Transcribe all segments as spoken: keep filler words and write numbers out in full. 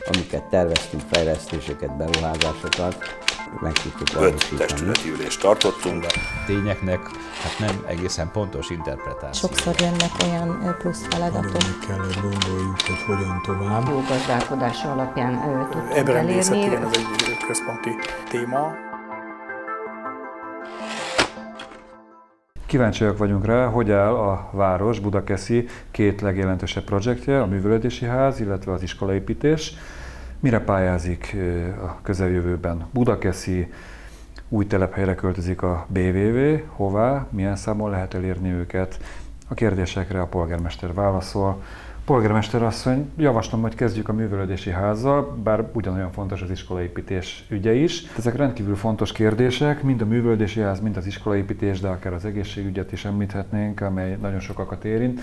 amiket terveztünk, fejlesztéseket, beruházásokat, meg tudtuk valósítani. Öt testületi ülést tartottunk. Tényeknek hát nem egészen pontos interpretáció. Sokszor jönnek olyan plusz feladatok. Nagyon kellett gondoljuk, hogy hogyan tovább. Jó gazdálkodása alapján tudtunk Ebben elérni. rendészet, ez egy központi téma. Kíváncsiak vagyunk rá, hogy áll a város Budakeszi két legjelentősebb projektje, a Művelődési Ház, illetve az iskolaépítés. Mire pályázik a közeljövőben? Budakeszi új telephelyre költözik a bé vé vé, hová, milyen számon lehet elérni őket? A kérdésekre a polgármester válaszol. Polgármester asszony, javaslom, hogy kezdjük a Művelődési Házzal, bár ugyanolyan fontos az iskolaépítés ügye is. Ezek rendkívül fontos kérdések, mind a Művelődési Ház, mind az iskolaépítés, de akár az egészségügyet is említhetnénk, amely nagyon sokakat érint.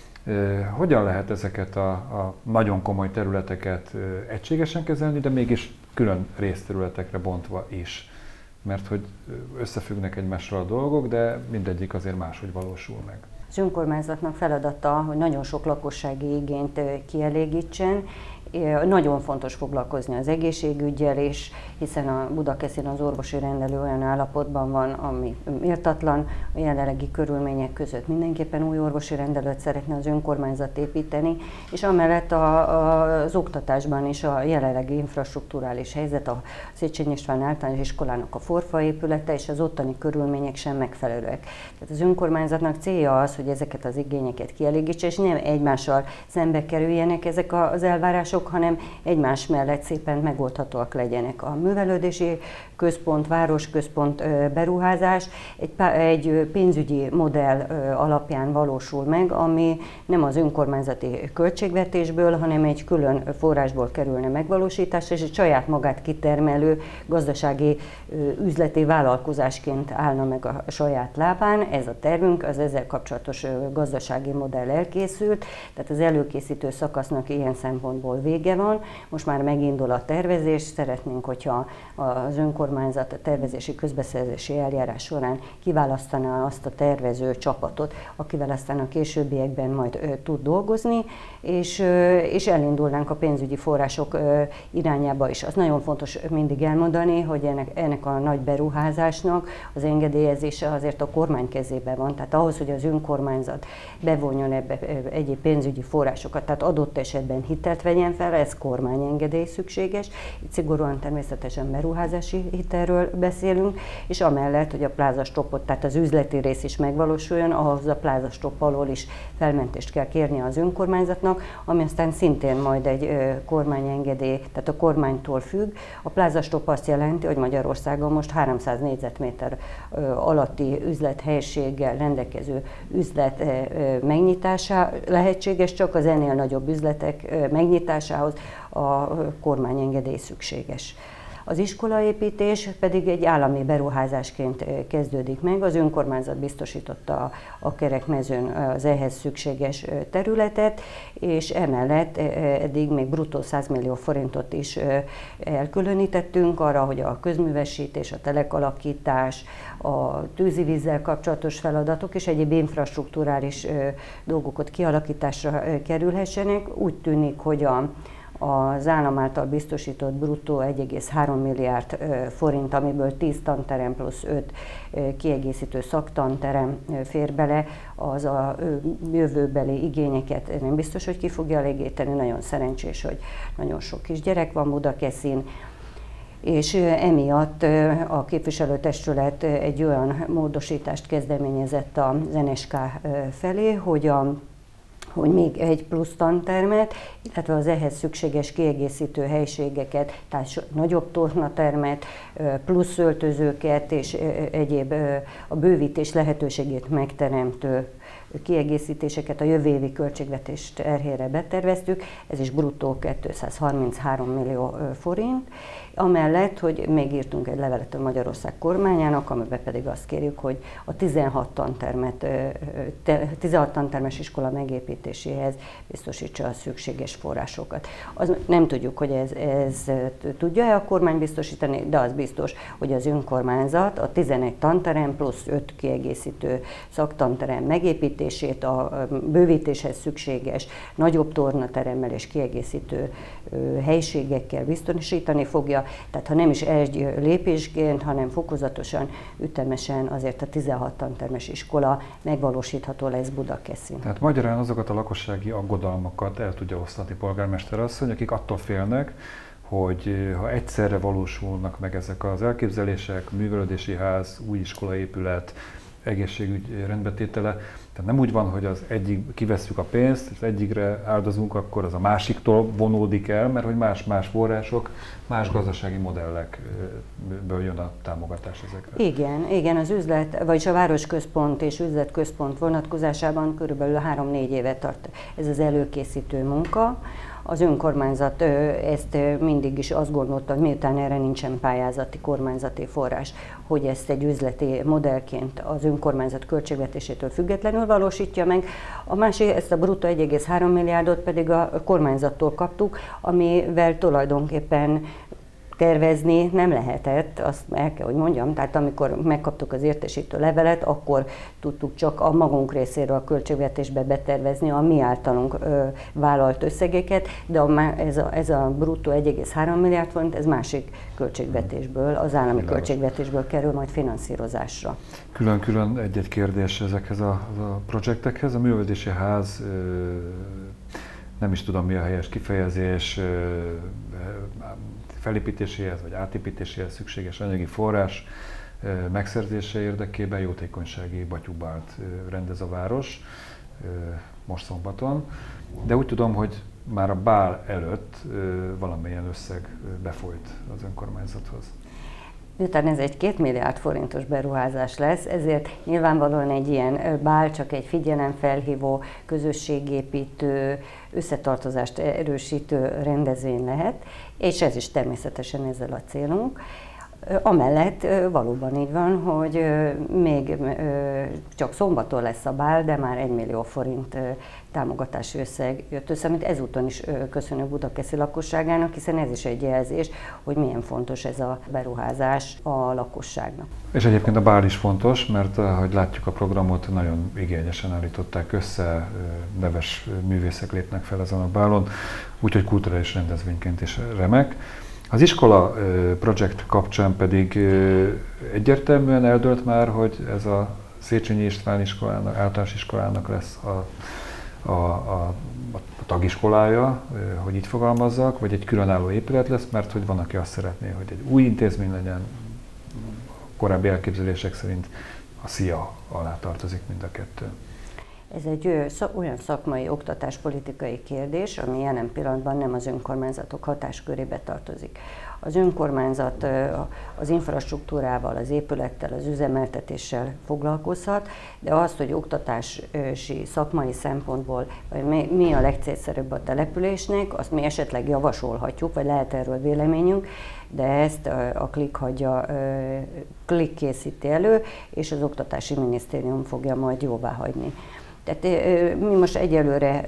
Hogyan lehet ezeket a, a nagyon komoly területeket egységesen kezelni, de mégis külön részterületekre bontva is? Mert hogy összefüggnek egymással a dolgok, de mindegyik azért máshogy valósul meg. Az önkormányzatnak feladata, hogy nagyon sok lakossági igényt kielégítsen. Nagyon fontos foglalkozni az egészségüggyel is, hiszen a Budakeszin az orvosi rendelő olyan állapotban van, ami méltatlan a jelenlegi körülmények között. Mindenképpen új orvosi rendelőt szeretne az önkormányzat építeni, és amellett a, a, az oktatásban is a jelenlegi infrastrukturális helyzet, a Széchenyi István Általános Iskolának a forfa épülete és az ottani körülmények sem megfelelőek. Tehát az önkormányzatnak célja az, hogy ezeket az igényeket kielégítse, és nem egymással szembe kerüljenek ezek az elvárások, hanem egymás mellett szépen megoldhatóak legyenek. A művelődési központ, városközpont beruházás egy, egy pénzügyi modell alapján valósul meg, ami nem az önkormányzati költségvetésből, hanem egy külön forrásból kerülne megvalósításra, és egy saját magát kitermelő gazdasági üzleti vállalkozásként állna meg a saját lábán. Ez a tervünk, az ezzel kapcsolatos gazdasági modell elkészült, tehát az előkészítő szakasznak ilyen szempontból vége van. Most már megindul a tervezés, szeretnénk, hogyha az önkormányzat a tervezési közbeszerzési eljárás során kiválasztaná azt a tervező csapatot, akivel aztán a későbbiekben majd ö, tud dolgozni, és, ö, és elindulnánk a pénzügyi források ö, irányába is. Az nagyon fontos mindig elmondani, hogy ennek, ennek a nagy beruházásnak az engedélyezése azért a kormány kezében van, tehát ahhoz, hogy az önkormányzat bevonjon ebbe egyéb pénzügyi forrásokat, tehát adott esetben hitelt vegyen fel, ez kormányengedély szükséges, itt szigorúan természetesen beruházási hitelről beszélünk, és amellett, hogy a plázastopot, tehát az üzleti rész is megvalósuljon, ahhoz a plázastop alól is felmentést kell kérni az önkormányzatnak, ami aztán szintén majd egy kormányengedély, tehát a kormánytól függ. A plázastop azt jelenti, hogy Magyarországon most háromszáz négyzetméter alatti üzlethelyiséggel rendelkező üzlet megnyitása lehetséges, csak az ennél nagyobb üzletek megnyitásához a kormányengedély szükséges. Az iskolaépítés pedig egy állami beruházásként kezdődik meg. Az önkormányzat biztosította a Kerekmezőn az ehhez szükséges területet, és emellett eddig még bruttó száz millió forintot is elkülönítettünk arra, hogy a közművesítés, a telekalakítás, a tűzivízzel kapcsolatos feladatok és egyéb infrastrukturális dolgokat kialakításra kerülhessenek. Úgy tűnik, hogy a az állam által biztosított bruttó egy egész három milliárd forint, amiből tíz tanterem plusz öt kiegészítő szaktanterem fér bele, az a jövőbeli igényeket nem biztos, hogy ki fogja elégíteni. Nagyon szerencsés, hogy nagyon sok kisgyerek van Budakeszin, és emiatt a képviselőtestület egy olyan módosítást kezdeményezett az en es ká felé, hogy a hogy még egy plusz tantermet, illetve az ehhez szükséges kiegészítő helységeket, tehát nagyobb tornatermet, plusz öltözőket és egyéb a bővítés lehetőségét megteremtő kiegészítéseket a jövő évi költségvetés terhére beterveztük, ez is bruttó kétszázharminchárom millió forint. Amellett, hogy még írtunk egy levelet a Magyarország kormányának, amiben pedig azt kérjük, hogy a tizenhat tantermet, tizenhat tantermes iskola megépítéséhez biztosítsa a szükséges forrásokat. Az nem tudjuk, hogy ez, ez tudja-e a kormány biztosítani, de az biztos, hogy az önkormányzat a tizenegy tanterem plusz öt kiegészítő szaktanterem megépítését építését, a bővítéshez szükséges nagyobb tornateremmel és kiegészítő helyiségekkel biztosítani fogja. Tehát ha nem is egy lépésként, hanem fokozatosan, ütemesen azért a tizenhat tantermes iskola megvalósítható lesz Budakeszin. Tehát magyarán azokat a lakossági aggodalmakat el tudja oszlatni polgármester asszony, akik attól félnek, hogy ha egyszerre valósulnak meg ezek az elképzelések, művelődési ház, új iskolaépület, egészségügy rendbetétele, tehát nem úgy van, hogy az egyik kivesszük a pénzt, az egyikre áldozunk, akkor az a másiktól vonódik el, mert hogy más-más források, más gazdasági modellekből jön a támogatás ezekre. Igen, igen, az üzlet, vagyis a városközpont és üzletközpont vonatkozásában körülbelül három-négy éve tart ez az előkészítő munka. Az önkormányzat ezt mindig is azt gondolta, hogy miután erre nincsen pályázati, kormányzati forrás, hogy ezt egy üzleti modellként az önkormányzat költségvetésétől függetlenül valósítja meg. A másik, ezt a bruttó egy egész három milliárdot pedig a kormányzattól kaptuk, amivel tulajdonképpen tervezni nem lehetett, azt el kell, hogy mondjam, tehát amikor megkaptuk az értesítő levelet, akkor tudtuk csak a magunk részéről a költségvetésbe betervezni a mi általunk ö, vállalt összegeket, de a, ez, a, ez a bruttó egy egész három milliárd forint, ez másik költségvetésből, az állami Világos. Költségvetésből kerül majd finanszírozásra. Külön-külön egy-egy kérdés ezekhez a, a projektekhez. A művelődési ház, ö, nem is tudom mi a helyes kifejezés, ö, felépítéséhez vagy átépítéséhez szükséges anyagi forrás megszerzése érdekében jótékonysági batyúbált rendez a város most szombaton. De úgy tudom, hogy már a bál előtt valamilyen összeg befolyt az önkormányzathoz. Miután ez egy két milliárd forintos beruházás lesz, ezért nyilvánvalóan egy ilyen bál csak egy figyelemfelhívó, közösségépítő, összetartozást erősítő rendezvény lehet, és ez is természetesen ezzel a célunk. Amellett valóban így van, hogy még csak szombaton lesz a bál, de már egy millió forint támogatási összeg jött össze, amit ezúton is köszönök Budakeszi lakosságának, hiszen ez is egy jelzés, hogy milyen fontos ez a beruházás a lakosságnak. És egyébként a bál is fontos, mert ahogy látjuk a programot, nagyon igényesen állították össze, neves művészek lépnek fel ezen a bálon, úgyhogy kulturális rendezvényként is remek. Az iskola projekt kapcsán pedig egyértelműen eldőlt már, hogy ez a Széchenyi István iskolának, általános iskolának lesz a, a, a, a tagiskolája, hogy így fogalmazzak, vagy egy különálló épület lesz, mert hogy van, aki azt szeretné, hogy egy új intézmény legyen, korábbi elképzelések szerint a szia alá tartozik mind a kettő. Ez egy olyan szakmai oktatáspolitikai kérdés, ami jelen pillanatban nem az önkormányzatok hatáskörébe tartozik. Az önkormányzat az infrastruktúrával, az épülettel, az üzemeltetéssel foglalkozhat, de azt, hogy oktatási, szakmai szempontból mi a legcélszerűbb a településnek, azt mi esetleg javasolhatjuk, vagy lehet erről véleményünk, de ezt a Klik hagyja, Klik készíti elő, és az Oktatási Minisztérium fogja majd jóvá hagyni. Tehát mi most egyelőre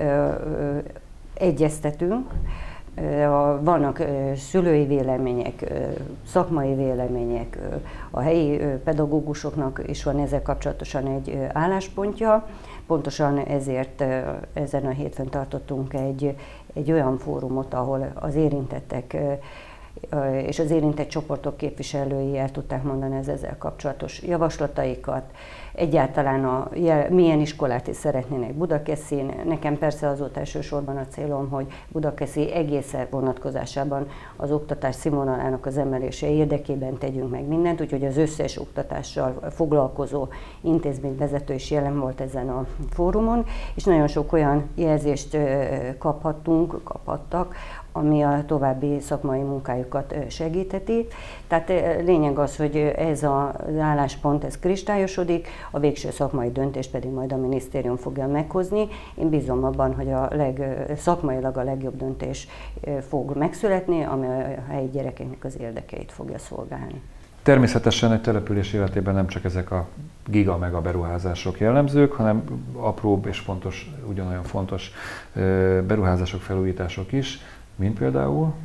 egyeztetünk, vannak szülői vélemények, szakmai vélemények, a helyi pedagógusoknak is van ezzel kapcsolatosan egy álláspontja. Pontosan ezért ezen a hétfőn tartottunk egy, egy olyan fórumot, ahol az érintettek és az érintett csoportok képviselői el tudták mondani az ezzel kapcsolatos javaslataikat. Egyáltalán a, milyen iskolát is szeretnének Budakeszin. Nekem persze az volt elsősorban a célom, hogy Budakeszi egészen vonatkozásában az oktatás színvonalának az emelése érdekében tegyünk meg mindent, úgyhogy az összes oktatással foglalkozó intézményvezető is jelen volt ezen a fórumon, és nagyon sok olyan jelzést kaphattunk, kaphattak, ami a további szakmai munkájukat segítheti. Tehát lényeg az, hogy ez az álláspont, ez kristályosodik, a végső szakmai döntés pedig majd a minisztérium fogja meghozni. Én bízom abban, hogy a leg, szakmailag a legjobb döntés fog megszületni, ami a helyi gyerekeknek az érdekeit fogja szolgálni. Természetesen egy település életében nem csak ezek a giga meg a beruházások jellemzők, hanem apróbb és fontos, ugyanolyan fontos beruházások, felújítások is, mint például?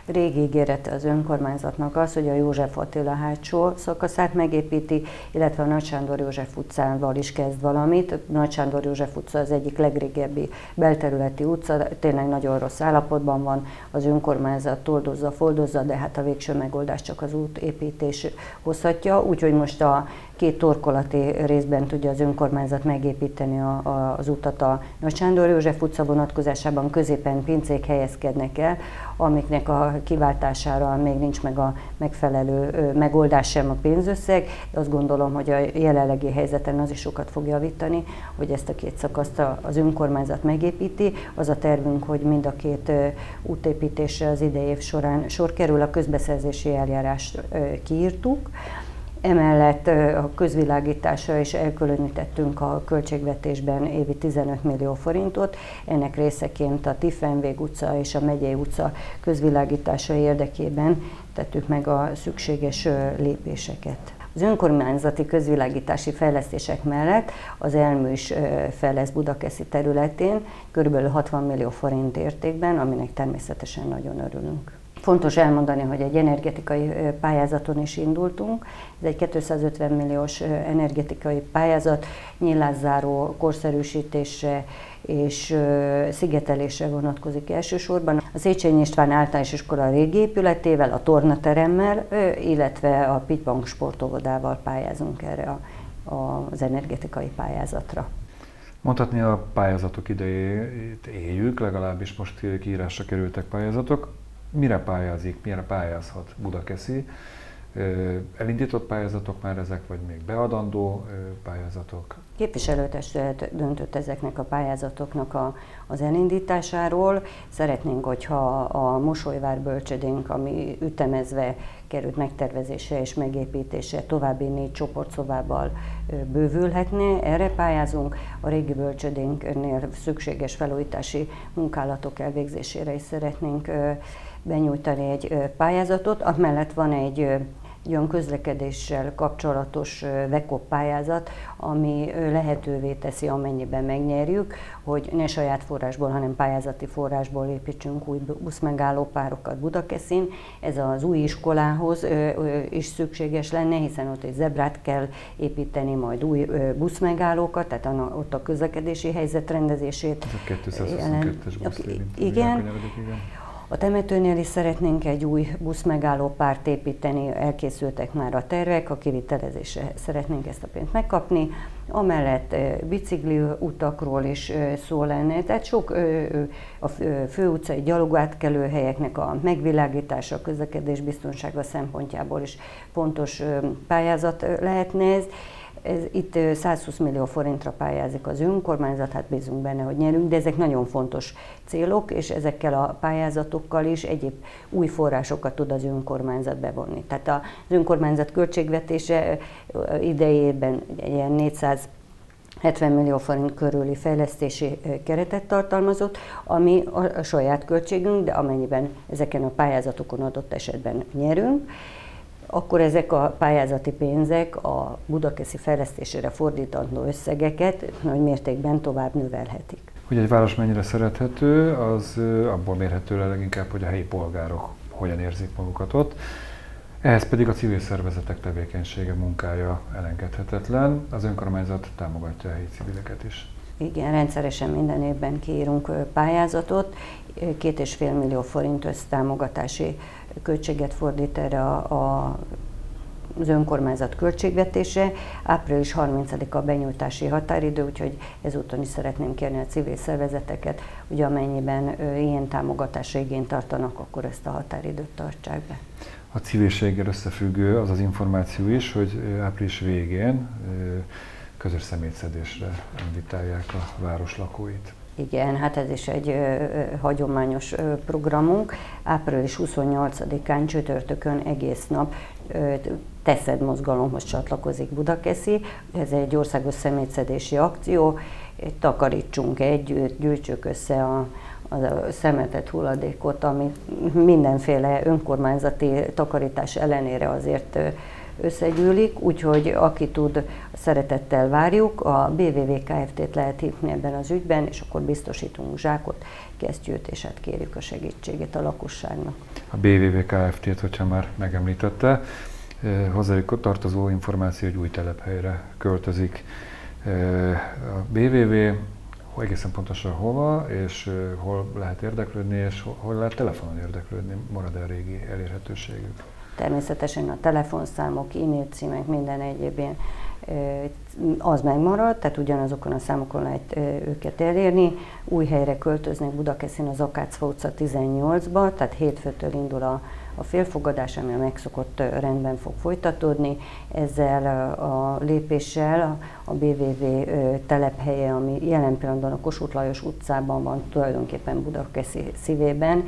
régi ígérete az önkormányzatnak az, hogy a József Attila hátsó szakaszát megépíti, illetve a Nagy Sándor József utcával is kezd valamit. Nagy Sándor József utca az egyik legrégebbi belterületi utca, tényleg nagyon rossz állapotban van, az önkormányzat toldozza, foldozza, de hát a végső megoldás csak az útépítés hozhatja, úgyhogy most a két torkolati részben tudja az önkormányzat megépíteni a, a, az utat a Nagy Sándor József utca vonatkozásában, középen pincék helyezkednek el, amiknek a kiváltására még nincs meg a megfelelő megoldás sem a pénzösszeg, de azt gondolom, hogy a jelenlegi helyzeten az is sokat fog javítani, hogy ezt a két szakaszt az önkormányzat megépíti. Az a tervünk, hogy mind a két útépítésre az idei év során sor kerül, a közbeszerzési eljárást kiírtuk. Emellett a közvilágításra is elkülönítettünk a költségvetésben évi tizenöt millió forintot, ennek részeként a Tiffenvég utca és a Megyei utca közvilágítása érdekében tettük meg a szükséges lépéseket. Az önkormányzati közvilágítási fejlesztések mellett az ELMÜ is fejleszt Budakeszi területén körülbelül hatvan millió forint értékben, aminek természetesen nagyon örülünk. Fontos elmondani, hogy egy energetikai pályázaton is indultunk. Ez egy kétszázötven milliós energetikai pályázat, nyílászáró korszerűsítésre és szigetelésre vonatkozik elsősorban. A Széchenyi István Általános Iskola régi épületével, a tornateremmel, illetve a Pitypang sportóvodával pályázunk erre a, a, az energetikai pályázatra. Mondhatni, a pályázatok idejét éljük, legalábbis most kiírásra kerültek pályázatok. Mire pályázik, mire pályázhat Budakeszi? Elindított pályázatok már ezek, vagy még beadandó pályázatok? Képviselőtestület döntött ezeknek a pályázatoknak a, az elindításáról. Szeretnénk, hogyha a Mosolyvár bölcsödénk, ami ütemezve került megtervezésre és megépítésre, további négy csoportszobával bővülhetne. Erre pályázunk. A régi bölcsödénknél szükséges felújítási munkálatok elvégzésére is szeretnénk benyújtani egy pályázatot. Amellett van egy olyan közlekedéssel kapcsolatos VECOP pályázat, ami lehetővé teszi, amennyiben megnyerjük, hogy ne saját forrásból, hanem pályázati forrásból építsünk új buszmegállópárokat Budakeszin. Ez az új iskolához is szükséges lenne, hiszen ott egy zebrát kell építeni, majd új buszmegállókat, tehát ott a közlekedési helyzet rendezését. Ez a kétszázhuszonkettes busztér, igen. A temetőnél is szeretnénk egy új buszmegállópárt építeni, elkészültek már a tervek, a kivitelezésre szeretnénk ezt a pénzt megkapni. Amellett bicikli utakról is szó lenne, tehát sok a főutcai gyalogátkelő helyeknek a megvilágítása, a közlekedés biztonsága szempontjából is fontos pályázat lehetne ez. Ez, itt százhúsz millió forintra pályázik az önkormányzat, hát bízunk benne, hogy nyerünk, de ezek nagyon fontos célok, és ezekkel a pályázatokkal is egyéb új forrásokat tud az önkormányzat bevonni. Tehát az önkormányzat költségvetése idejében ilyen négyszázhetven millió forint körüli fejlesztési keretet tartalmazott, ami a saját költségünk, de amennyiben ezeken a pályázatokon adott esetben nyerünk, akkor ezek a pályázati pénzek a Budakeszi fejlesztésére fordítandó összegeket nagy mértékben tovább növelhetik. Hogy egy város mennyire szerethető, az abból mérhető le leginkább, hogy a helyi polgárok hogyan érzik magukat ott. Ehhez pedig a civil szervezetek tevékenysége, munkája elengedhetetlen. Az önkormányzat támogatja a helyi civileket is. Igen, rendszeresen minden évben kiírunk pályázatot, két és fél millió forint össztámogatási költséget fordít erre a, a, az önkormányzat költségvetése. április harmincadika a benyújtási határidő, úgyhogy ezúton is szeretném kérni a civil szervezeteket, hogy amennyiben ö, ilyen támogatásra igényt tartanak, akkor ezt a határidőt tartsák be. A civilséggel összefüggő az az információ is, hogy április végén közös szemétszedésre invitálják a város lakóit. Igen, hát ez is egy ö, ö, hagyományos ö, programunk. április huszonnyolcadikán csütörtökön egész nap ö, Teszed mozgalomhoz csatlakozik Budakeszi. Ez egy országos szemétszedési akció. Takarítsunk együtt, gyűjtsük össze a, a szemetet, hulladékot, ami mindenféle önkormányzati takarítás ellenére azért ö, összegyűlik, úgyhogy aki tud, szeretettel várjuk, a bé vé vé Kft-t lehet hívni ebben az ügyben, és akkor biztosítunk zsákot, kesztyűt, és hát kérjük a segítségét a lakosságnak. A bé vé vé Kft-t, hogyha már megemlítette, hozzájuk tartozó információ, hogy új telephelyre költözik. A bé vé vé egészen pontosan hova, és hol lehet érdeklődni, és hol lehet telefonon érdeklődni, marad-e a régi elérhetőségük? Természetesen a telefonszámok, e-mail címek, minden egyéb ilyen, az megmarad, tehát ugyanazokon a számokon lehet őket elérni. Új helyre költöznek Budakeszin az Akácfa utca tizennyolcba, tehát hétfőtől indul a, a félfogadás, ami a megszokott rendben fog folytatódni. Ezzel a lépéssel a bé vé vé telephelye, ami jelen pillanatban a Kossuth Lajos utcában van, tulajdonképpen Budakeszi szívében,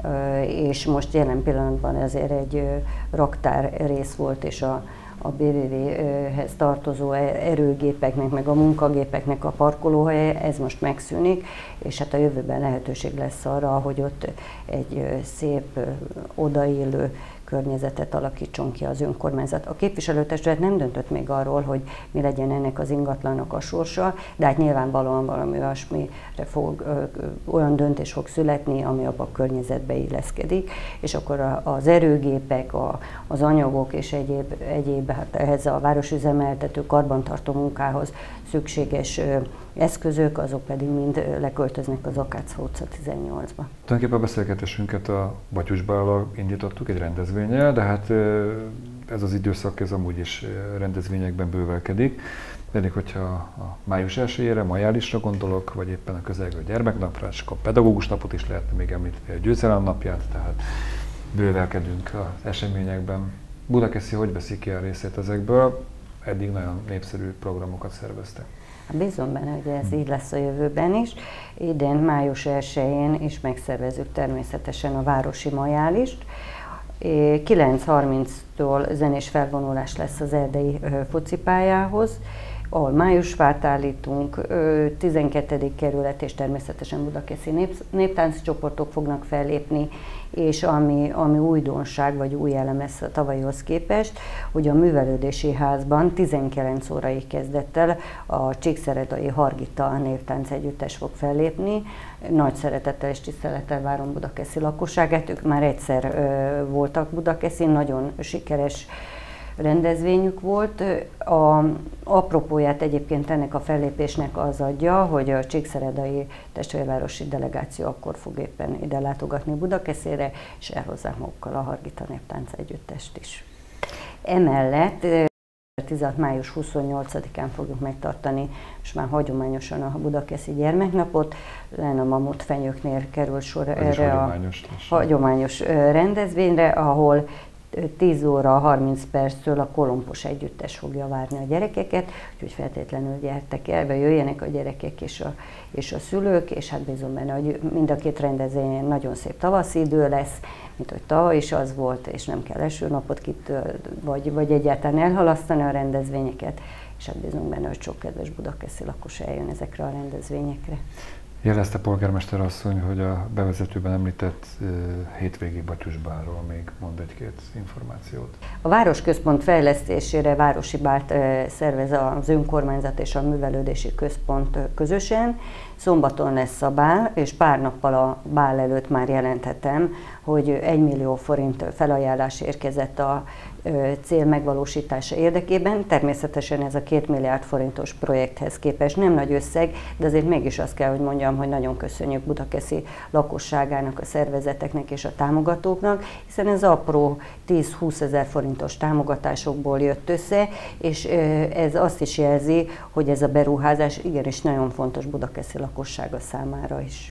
és most jelen pillanatban ezért egy raktár rész volt, és a a bé vé vé-hez tartozó erőgépeknek, meg a munkagépeknek a parkolóhelye, ez most megszűnik, és hát a jövőben lehetőség lesz arra, hogy ott egy szép, odaillő környezetet alakítson ki az önkormányzat. A képviselőtestület nem döntött még arról, hogy mi legyen ennek az ingatlannak a sorsa, de hát nyilvánvalóan valami olyasmire fog, ö, olyan döntés fog születni, ami abban a környezetbe illeszkedik, és akkor a, az erőgépek, a, az anyagok és egyéb, egyéb hát ehhez a városüzemeltető karbantartó munkához szükséges ö, eszközök, azok pedig mind leköltöznek az Akácfa utca tizennyolcba. Tulajdonképpen a beszélgetésünket a Batyusbállal indítottuk egy rendezvénnyel, de hát ez az időszak ez amúgy is rendezvényekben bővelkedik. Pedig, hogyha a május elsejére, majálisra gondolok, vagy éppen a közelgő gyermeknapra, és akkor a pedagógus napot is lehetne még említeni, a győzelem napját, tehát bővelkedünk az eseményekben. Budakeszi hogy veszi ki a részét ezekből? Eddig nagyon népszerű programokat szerveztek. Bízom benne, hogy ez így lesz a jövőben is. Idén május elsején is megszervezzük természetesen a városi majálist. kilenc harminctól zenés felvonulás lesz az erdei focipályához, ahol májusfát állítunk, tizenkettedik kerület és természetesen budakeszi nép, néptánci csoportok fognak fellépni, és ami, ami újdonság, vagy új elem lesz a tavalyhoz képest, hogy a művelődési házban tizenkilenc órai kezdettel a Csíkszeredai Hargita névtánc együttes fog fellépni. Nagy szeretettel és tisztelettel várom budakeszi lakosságát, ők már egyszer ö, voltak Budakeszin, nagyon sikeres rendezvényük volt. A apropóját egyébként ennek a fellépésnek az adja, hogy a Csíkszeredai testvérvárosi delegáció akkor fog éppen ide látogatni Budakeszére, és elhozzák magukkal a Hargita néptánc együttest is. Emellett tizenhat május huszonnyolcadikán fogjuk megtartani, és már hagyományosan a budakeszi gyermeknapot, len a Mamut fenyőknél kerül sor Ez erre a hagyományos rendezvényre, ahol tíz óra harminc perctől a Kolompos együttes fogja várni a gyerekeket, úgyhogy feltétlenül gyertek el, vagy jöjjenek a gyerekek és a, és a szülők, és hát bízom benne, hogy mind a két rendezvényen nagyon szép tavaszi idő lesz, mint hogy tavaly is az volt, és nem kell esőnapot kit, vagy, vagy egyáltalán elhalasztani a rendezvényeket, és hát bízunk benne, hogy sok kedves budakeszi lakos eljön ezekre a rendezvényekre. Jelezte polgármester asszony, hogy a bevezetőben említett uh, hétvégi Batyusbálról még mond egy-két információt. A városközpont fejlesztésére városi bált uh, szervez az önkormányzat és a művelődési központ uh, közösen. Szombaton lesz a bál, és pár nappal a bál előtt már jelenthetem, hogy egy millió forint felajánlás érkezett a cél megvalósítása érdekében. Természetesen ez a két milliárd forintos projekthez képest nem nagy összeg, de azért mégis azt kell, hogy mondjam, hogy nagyon köszönjük budakeszi lakosságának, a szervezeteknek és a támogatóknak, hiszen ez apró tíz-húsz ezer forintos támogatásokból jött össze, és ez azt is jelzi, hogy ez a beruházás igenis nagyon fontos budakeszi lakossága számára is.